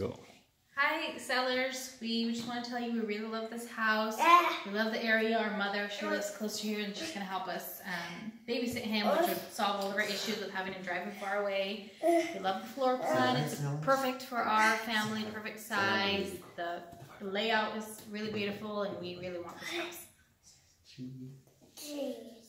Go. Hi, sellers. We just want to tell you we really love this house. We love the area. Our mother, she lives close to here and she's going to help us babysit him, which would solve all of our issues with having to drive him far away. We love the floor plan. It's perfect for our family, perfect size. The layout is really beautiful and we really want this house.